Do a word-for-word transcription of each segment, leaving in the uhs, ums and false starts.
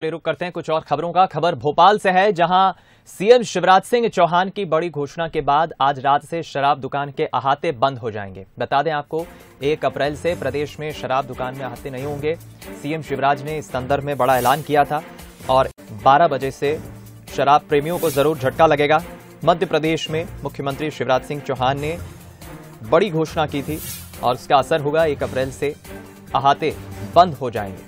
इसलिए रुक करते हैं कुछ और खबरों का। खबर भोपाल से है, जहां सीएम शिवराज सिंह चौहान की बड़ी घोषणा के बाद आज रात से शराब दुकान के अहाते बंद हो जाएंगे। बता दें आपको, एक अप्रैल से प्रदेश में शराब दुकान में अहाते नहीं होंगे। सीएम शिवराज ने इस संदर्भ में बड़ा ऐलान किया था और बारह बजे से शराब प्रेमियों को जरूर झटका लगेगा। मध्य प्रदेश में मुख्यमंत्री शिवराज सिंह चौहान ने बड़ी घोषणा की थी और उसका असर होगा। एक अप्रैल से अहाते बंद हो जाएंगे।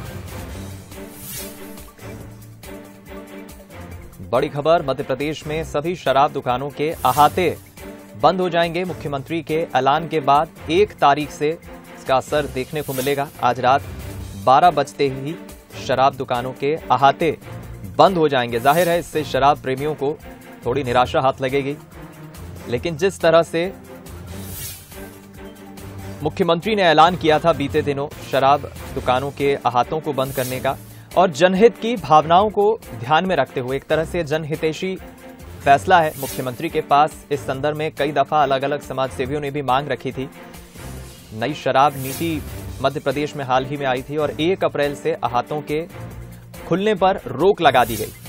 बड़ी खबर, मध्य प्रदेश में सभी शराब दुकानों के अहाते बंद हो जाएंगे। मुख्यमंत्री के ऐलान के बाद एक तारीख से इसका असर देखने को मिलेगा। आज रात बारह बजते ही शराब दुकानों के अहाते बंद हो जाएंगे। जाहिर है इससे शराब प्रेमियों को थोड़ी निराशा हाथ लगेगी, लेकिन जिस तरह से मुख्यमंत्री ने ऐलान किया था बीते दिनों शराब दुकानों के अहातों को बंद करने का और जनहित की भावनाओं को ध्यान में रखते हुए एक तरह से जनहितैषी फैसला है मुख्यमंत्री के पास। इस संदर्भ में कई दफा अलग अलग समाज सेवियों ने भी मांग रखी थी। नई शराब नीति मध्य प्रदेश में हाल ही में आई थी और एक अप्रैल से अहातों के खुलने पर रोक लगा दी गई।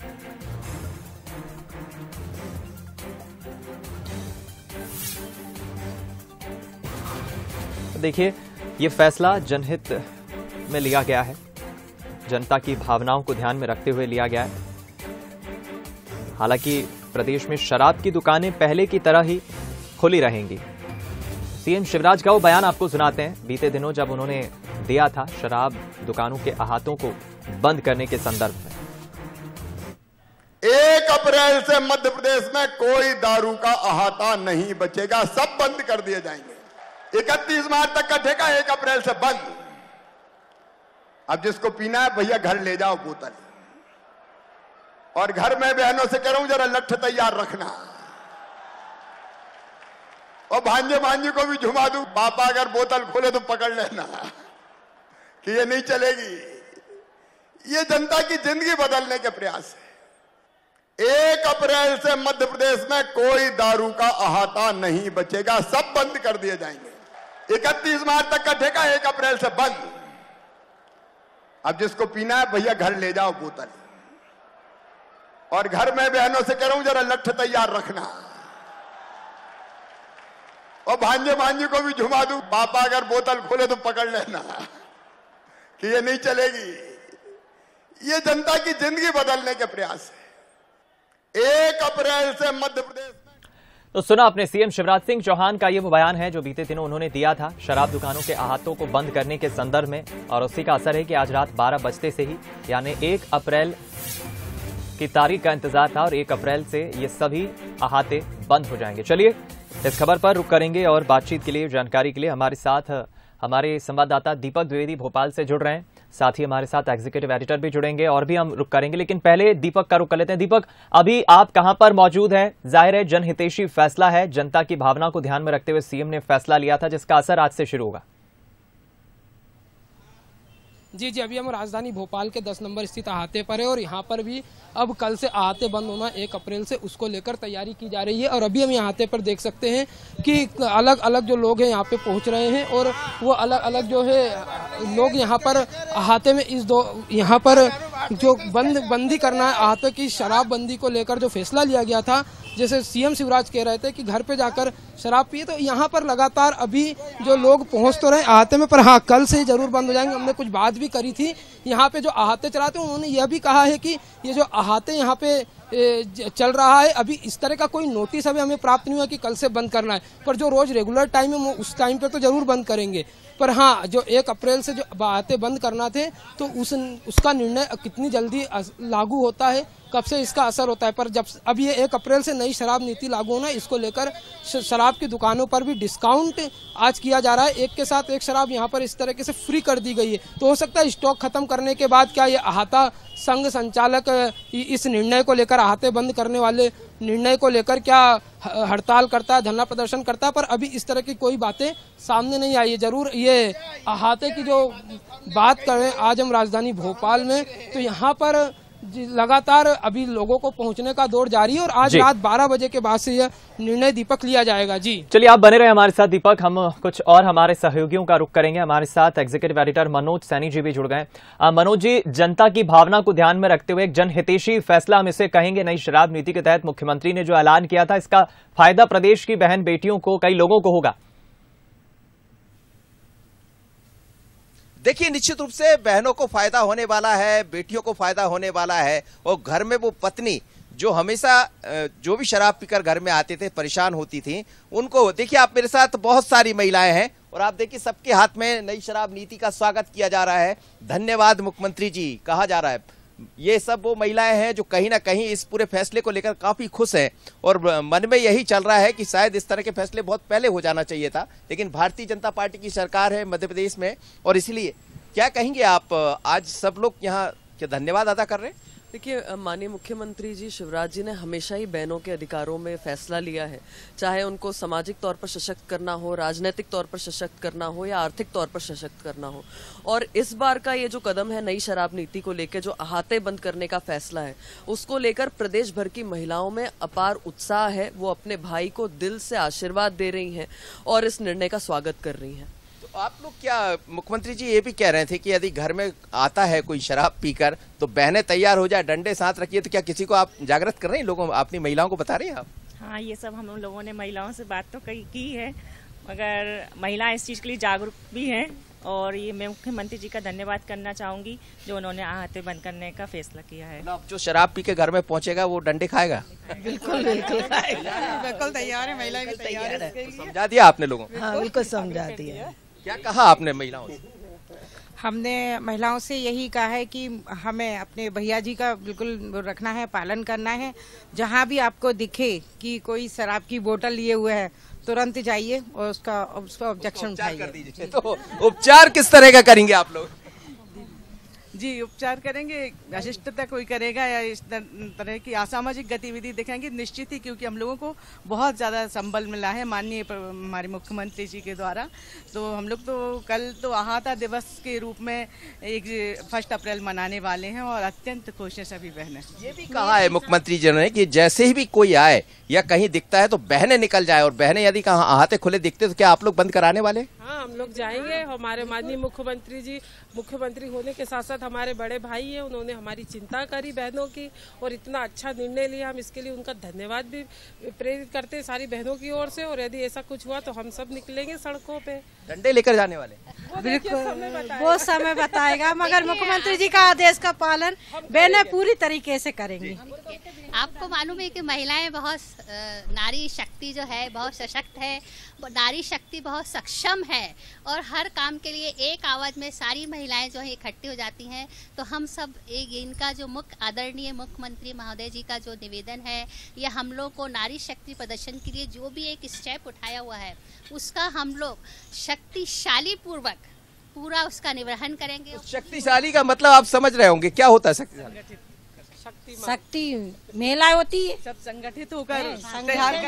देखिए, ये फैसला जनहित में लिया गया है, जनता की भावनाओं को ध्यान में रखते हुए लिया गया है। हालांकि प्रदेश में शराब की दुकानें पहले की तरह ही खुली रहेंगी। सीएम शिवराज का वो बयान आपको सुनाते हैं बीते दिनों जब उन्होंने दिया था शराब दुकानों के अहातों को बंद करने के संदर्भ में। एक अप्रैल से मध्य प्रदेश में कोई दारू का अहाता नहीं बचेगा, सब बंद कर दिए जाएंगे। इकतीस मार्च तक का ठेका एक अप्रैल से बंद। अब जिसको पीना है भैया घर ले जाओ बोतल, और घर में बहनों से कह रहा हूं जरा लठ तैयार रखना, और भांजे भांजी को भी झुमा दूं, पापा अगर बोतल खोले तो पकड़ लेना कि ये नहीं चलेगी। ये जनता की जिंदगी बदलने के प्रयास है। एक अप्रैल से मध्य प्रदेश में कोई दारू का अहाता नहीं बचेगा, सब बंद कर दिए जाएंगे। इकतीस मार्च तक का ठेका एक अप्रैल से बंद। अब जिसको पीना है भैया घर ले जाओ बोतल, और घर में बहनों से कह रहा हूं जरा लठ तैयार रखना, और भांजे भांजी को भी झुमा दूं, पापा अगर बोतल खोले तो पकड़ लेना कि ये नहीं चलेगी। ये जनता की जिंदगी बदलने के प्रयास है। एक अप्रैल से मध्य प्रदेश। तो सुना अपने सीएम शिवराज सिंह चौहान का ये वो बयान है जो बीते दिनों उन्होंने दिया था शराब दुकानों के अहातों को बंद करने के संदर्भ में, और उसी का असर है कि आज रात बारह बजते से ही यानी एक अप्रैल की तारीख का इंतजार था और एक अप्रैल से ये सभी अहाते बंद हो जाएंगे। चलिए इस खबर पर रुक करेंगे और बातचीत के लिए, जानकारी के लिए हमारे साथ हमारे संवाददाता दीपक द्विवेदी भोपाल से जुड़ रहे हैं। साथ ही हमारे साथ एग्जीक्यूटिव एडिटर भी जुड़ेंगे और भी हम रुक करेंगे, लेकिन पहले दीपक का रुक कर लेते हैं। दीपक, अभी आप कहां पर मौजूद हैं? जाहिर है जनहितैषी फैसला है, जनता की भावना को ध्यान में रखते हुए सीएम ने फैसला लिया था जिसका असर आज से शुरू होगा। जी जी अभी हम राजधानी भोपाल के दस नंबर स्थित अहाते पर है और यहाँ पर भी अब कल से अहाते बंद होना एक अप्रैल से, उसको लेकर तैयारी की जा रही है। और अभी हम यहाँ अहाते पर देख सकते हैं कि अलग अलग जो लोग हैं यहाँ पे पहुँच रहे हैं और वो अलग अलग जो है लोग यहाँ पर अहाते में इस दो यहाँ पर जो बंद बंदी करना है, अहाते की शराबबंदी को लेकर जो फैसला लिया गया था, जैसे सीएम शिवराज कह रहे थे कि घर पे जाकर शराब पिए, तो यहाँ पर लगातार अभी जो लोग पहुँच तो रहे अहाते में, पर हाँ कल से जरूर बंद हो जाएंगे। हमने कुछ बात भी करी थी यहाँ पे जो अहाते चलाते हैं, उन्होंने यह भी कहा है कि ये जो अहाते यहाँ पे चल रहा है अभी इस तरह का कोई नोटिस अभी हमें प्राप्त नहीं हुआ कि कल से बंद करना है, पर जो रोज रेगुलर टाइम है वो उस टाइम पे तो जरूर बंद करेंगे। पर हाँ जो एक अप्रैल से जो अहाते बंद करना थे तो उस उसका निर्णय कितनी जल्दी लागू होता है, कब से इसका असर होता है, पर जब अब ये एक अप्रैल से नई शराब नीति लागू होना, इसको लेकर शराब की दुकानों पर भी डिस्काउंट आज किया जा रहा है। एक के साथ एक शराब यहाँ पर इस तरीके से फ्री कर दी गई है। तो हो सकता है स्टॉक खत्म करने के बाद क्या ये अहाता संघ संचालक इस निर्णय को लेकर, अहाते बंद करने वाले निर्णय को लेकर क्या हड़ताल करता है, धरना प्रदर्शन करता है, पर अभी इस तरह की कोई बातें सामने नहीं आई है। जरूर ये अहाते की जो बात करें आज हम राजधानी भोपाल में, तो यहाँ पर लगातार अभी लोगों को पहुंचने का दौर जारी है और आज रात बारह बजे के बाद से यह निर्णय दीपक लिया जाएगा। जी चलिए, आप बने रहे हमारे साथ दीपक। हम कुछ और हमारे सहयोगियों का रुख करेंगे। हमारे साथ एग्जीक्यूटिव एडिटर मनोज सैनी जी भी जुड़ गए। मनोज जी, जनता की भावना को ध्यान में रखते हुए एक जनहितैषी फैसला हम इसे कहेंगे, नई शराब नीति के तहत मुख्यमंत्री ने जो ऐलान किया था, इसका फायदा प्रदेश की बहन बेटियों को, कई लोगों को होगा। देखिए, निश्चित रूप से बहनों को फायदा होने वाला है, बेटियों को फायदा होने वाला है। और घर में वो पत्नी जो हमेशा जो भी शराब पीकर घर में आते थे, परेशान होती थी, उनको देखिए, आप मेरे साथ बहुत सारी महिलाएं हैं और आप देखिए सबके हाथ में नई शराब नीति का स्वागत किया जा रहा है। धन्यवाद मुख्यमंत्री जी कहा जा रहा है। ये सब वो महिलाएं हैं जो कहीं ना कहीं इस पूरे फैसले को लेकर काफी खुश हैं और मन में यही चल रहा है कि शायद इस तरह के फैसले बहुत पहले हो जाना चाहिए था, लेकिन भारतीय जनता पार्टी की सरकार है मध्य प्रदेश में और इसलिए क्या कहेंगे आप, आज सब लोग यहाँ क्या धन्यवाद अदा कर रहे हैं? देखिए, माननीय मुख्यमंत्री जी शिवराज जी ने हमेशा ही बहनों के अधिकारों में फैसला लिया है, चाहे उनको सामाजिक तौर पर सशक्त करना हो, राजनीतिक तौर पर सशक्त करना हो या आर्थिक तौर पर सशक्त करना हो। और इस बार का ये जो कदम है नई शराब नीति को लेकर, जो अहाते बंद करने का फैसला है, उसको लेकर प्रदेश भर की महिलाओं में अपार उत्साह है। वो अपने भाई को दिल से आशीर्वाद दे रही हैं और इस निर्णय का स्वागत कर रही हैं। आप लोग क्या, मुख्यमंत्री जी ये भी कह रहे थे कि यदि घर में आता है कोई शराब पीकर तो बहनें तैयार हो जाए, डंडे साथ रखिए, तो क्या किसी को आप जागृत कर रहे हैं, लोगों अपनी महिलाओं को बता रहे हैं आप? हाँ, ये सब हम लोगों ने महिलाओं से बात तो की है, मगर महिलाएं इस चीज के लिए जागरूक भी हैं और ये मैं मुख्यमंत्री जी का धन्यवाद करना चाहूंगी जो उन्होंने आहते बंद करने का फैसला किया है। जो शराब पी के घर में पहुंचेगा वो डंडे खाएगा? बिल्कुल बिल्कुल बिल्कुल तैयार है, महिलाएं भी तैयार है। समझा दिया आपने लोगों को? हाँ, बिल्कुल समझा दिया। क्या कहा आपने महिलाओं से? हमने महिलाओं से यही कहा है कि हमें अपने भैया जी का बिल्कुल रखना है, पालन करना है। जहाँ भी आपको दिखे कि कोई शराब की बोतल लिए हुए है, तुरंत जाइए और उसका उसका ऑब्जेक्शन उठाइए। तो उपचार किस तरह का करेंगे आप लोग? जी, उपचार करेंगे, अशिष्टता कोई करेगा या इस तरह की असामाजिक गतिविधि दिखाएंगे निश्चित ही, क्योंकि हम लोगों को बहुत ज़्यादा संबल मिला है माननीय हमारे मुख्यमंत्री जी के द्वारा। तो हम लोग तो कल तो अहाता दिवस के रूप में एक फर्स्ट अप्रैल मनाने वाले हैं और अत्यंत खुश हैं सभी बहनें। ये भी कहा है मुख्यमंत्री जी ने कि जैसे ही भी कोई आए या कहीं दिखता है तो बहनें निकल जाए, और बहनें यदि कहाँ अहाते खुले दिखते तो क्या आप लोग बंद कराने वाले? हाँ, हम लोग जाएंगे। हमारे माननीय मुख्यमंत्री जी मुख्यमंत्री होने के साथ साथ हमारे बड़े भाई हैं, उन्होंने हमारी चिंता करी बहनों की और इतना अच्छा निर्णय लिया। हम इसके लिए उनका धन्यवाद भी प्रेरित करते हैं सारी बहनों की ओर से। और यदि ऐसा कुछ हुआ तो हम सब निकलेंगे सड़कों पे। डंडे लेकर जाने वाले? बिल्कुल, वो समय बताएगा, मगर मुख्यमंत्री जी का आदेश का पालन बहनें पूरी तरीके से करेंगी। आपको मालूम है कि महिलाएं बहुत, नारी शक्ति जो है बहुत सशक्त है, नारी शक्ति बहुत सक्षम है और हर काम के लिए एक आवाज में सारी महिलाएं जो है इकट्ठी हो जाती हैं। तो हम सब एक इनका जो मुख्य आदरणीय मुख्यमंत्री महोदय जी का जो निवेदन है, या हम लोग को नारी शक्ति प्रदर्शन के लिए जो भी एक स्टेप उठाया हुआ है, उसका हम लोग शक्तिशाली पूर्वक पूरा उसका निर्वहन करेंगे। शक्तिशाली का मतलब आप समझ रहे होंगे, क्या होता है शक्तिशाली? शक्ति महिला होती है, सब संगठित होकर तैयार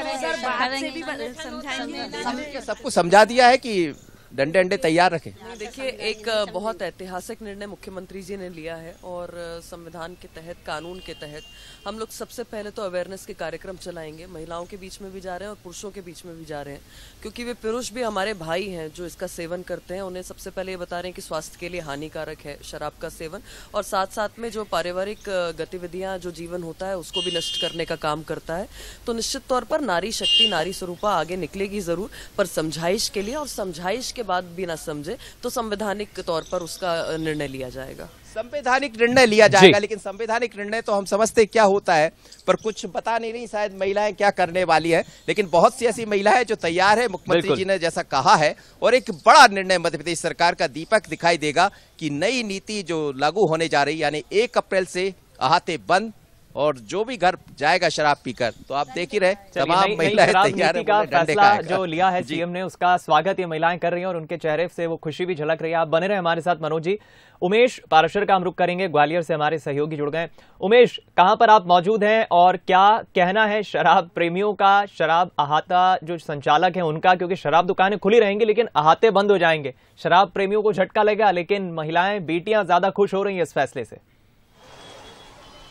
करेंगे। सबको समझा दिया है कि डंडे अंडे तैयार रखें। देखिए, एक बहुत ऐतिहासिक निर्णय मुख्यमंत्री जी ने लिया है और संविधान के तहत, कानून के तहत हम लोग सबसे पहले तो अवेयरनेस के कार्यक्रम चलाएंगे। महिलाओं के बीच में भी जा रहे हैं और पुरुषों के बीच में भी जा रहे हैं, क्योंकि वे पुरुष भी हमारे भाई हैं जो इसका सेवन करते हैं। उन्हें सबसे पहले ये बता रहे हैं कि स्वास्थ्य के लिए हानिकारक है शराब का सेवन, और साथ साथ में जो पारिवारिक गतिविधियां, जो जीवन होता है, उसको भी नष्ट करने का काम करता है। तो निश्चित तौर पर नारी शक्ति, नारी स्वरूपा आगे निकलेगी जरूर, पर समझाइश के लिए, और समझाइश के बाद भी ना समझे तो संवैधानिक तौर पर उसका निर्णय लिया जाएगा। संवैधानिक निर्णय लिया जाएगा, लेकिन संवैधानिक निर्णय तो हम समझते क्या होता है, पर कुछ बता नहीं रही शायद महिलाएं क्या करने वाली है। लेकिन बहुत सी ऐसी महिलाएं जो तैयार है, मुख्यमंत्री जी ने जैसा कहा है, और एक बड़ा निर्णय मध्य प्रदेश सरकार का दीपक दिखाई देगा कि नई नीति जो लागू होने जा रही, यानी एक अप्रैल से अहाते बंद, और जो भी घर जाएगा शराब पीकर, तो आप देख ही रहे तमाम महिलाएं तैयार हैं। का फैसला जो लिया है सीएम ने, उसका स्वागत ये महिलाएं कर रही हैं और उनके चेहरे से वो खुशी भी झलक रही है। आप बने रहे हमारे साथ मनोज जी। उमेश पाराशर का हम रुख करेंगे, ग्वालियर से हमारे सहयोगी जुड़ गए। उमेश, कहां पर आप मौजूद हैं और क्या कहना है शराब प्रेमियों का, शराब अहाता जो संचालक है उनका, क्योंकि शराब दुकानें खुली रहेंगी लेकिन अहाते बंद हो जाएंगे। शराब प्रेमियों को झटका लगेगा, लेकिन महिलाएं, बेटियां ज्यादा खुश हो रही है इस फैसले से।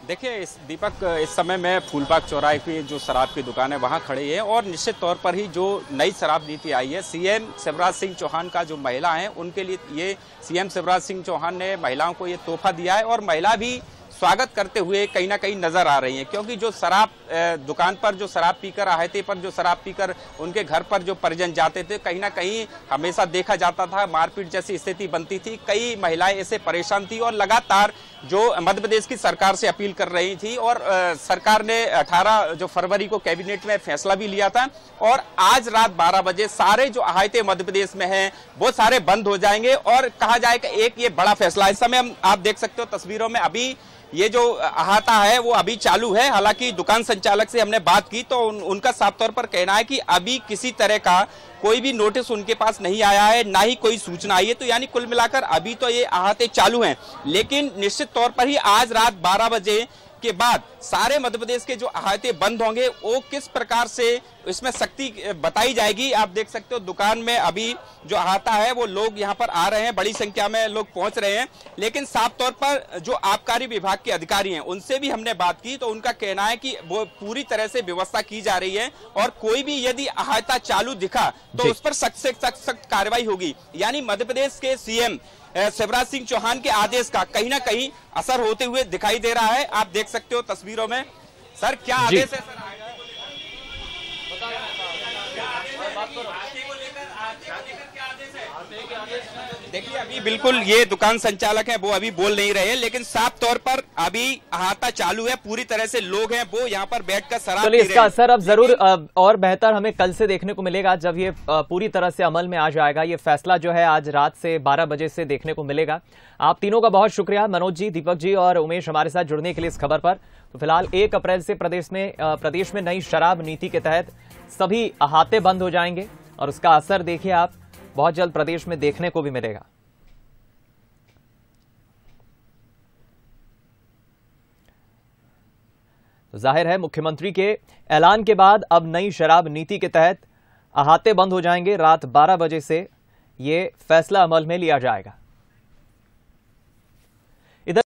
देखिए इस दीपक इस समय मैं फूलबाग चौराहे पे जो शराब की दुकान है वहाँ खड़े हैं और निश्चित तौर पर ही जो नई शराब नीति आई है सीएम शिवराज सिंह चौहान का जो महिला हैं उनके लिए ये सीएम शिवराज सिंह चौहान ने महिलाओं को ये तोहफा दिया है और महिला भी स्वागत करते हुए कहीं ना कहीं नजर आ रही हैं क्योंकि जो शराब दुकान पर जो शराब पीकर आहाते पर जो शराब पीकर उनके घर पर जो परिजन जाते थे कहीं ना कहीं हमेशा देखा जाता था मारपीट जैसी स्थिति बनती थी। कई महिलाएं ऐसे परेशान थी और लगातार जो मध्य प्रदेश की सरकार से अपील कर रही थी और आ, सरकार ने अठारह जो फरवरी को कैबिनेट में फैसला भी लिया था और आज रात बारह बजे सारे जो आहाते मध्य प्रदेश में हैं वो सारे बंद हो जाएंगे और कहा जाए कि एक ये बड़ा फैसला इस समय हम आप देख सकते हो तस्वीरों में अभी ये जो अहाता है वो अभी चालू है। हालांकि दुकान संचालक से हमने बात की तो उन, उनका साफ तौर पर कहना है कि अभी किसी तरह का कोई भी नोटिस उनके पास नहीं आया है, ना ही कोई सूचना आई है। तो यानी कुल मिलाकर अभी तो ये अहाते चालू हैं, लेकिन निश्चित तौर पर ही आज रात बारह बजे के बाद सारे मध्य प्रदेश के जो अहाते बंद होंगे वो किस प्रकार से इसमें सख्ती बताई जाएगी। आप देख सकते हो दुकान में अभी जो अहाता है वो लोग यहाँ पर आ रहे हैं, बड़ी संख्या में लोग पहुंच रहे हैं, लेकिन साफ तौर पर जो आबकारी विभाग के अधिकारी हैं उनसे भी हमने बात की तो उनका कहना है कि वो पूरी तरह से व्यवस्था की जा रही है और कोई भी यदि अहाता चालू दिखा तो उस पर सख्त से सख्त सख्त कार्रवाई होगी। यानी मध्य प्रदेश के सीएम शिवराज सिंह चौहान के आदेश का कहीं ना कहीं असर होते हुए दिखाई दे रहा है। आप देख सकते हो तस्वीरों में। सर क्या आदेश है सर? देखिए अभी बिल्कुल ये दुकान संचालक है वो अभी बोल नहीं रहे हैं, लेकिन साफ तौर पर अभी अहाता चालू है, पूरी तरह से लोग हैं वो यहाँ पर बैठकर शराब पी रहे हैं। इसका असर अब जरूर और बेहतर हमें कल से देखने को मिलेगा जब ये पूरी तरह से अमल में आ जाएगा। ये फैसला जो है आज रात से बारह बजे से देखने को मिलेगा। आप तीनों का बहुत शुक्रिया, मनोज जी, दीपक जी और उमेश, हमारे साथ जुड़ने के लिए इस खबर पर। तो फिलहाल एक अप्रैल से प्रदेश में प्रदेश में नई शराब नीति के तहत सभी अहाते बंद हो जाएंगे और उसका असर देखिए आप बहुत जल्द प्रदेश में देखने को भी मिलेगा। तो जाहिर है मुख्यमंत्री के ऐलान के बाद अब नई शराब नीति के तहत अहाते बंद हो जाएंगे। रात बारह बजे से ये फैसला अमल में लिया जाएगा।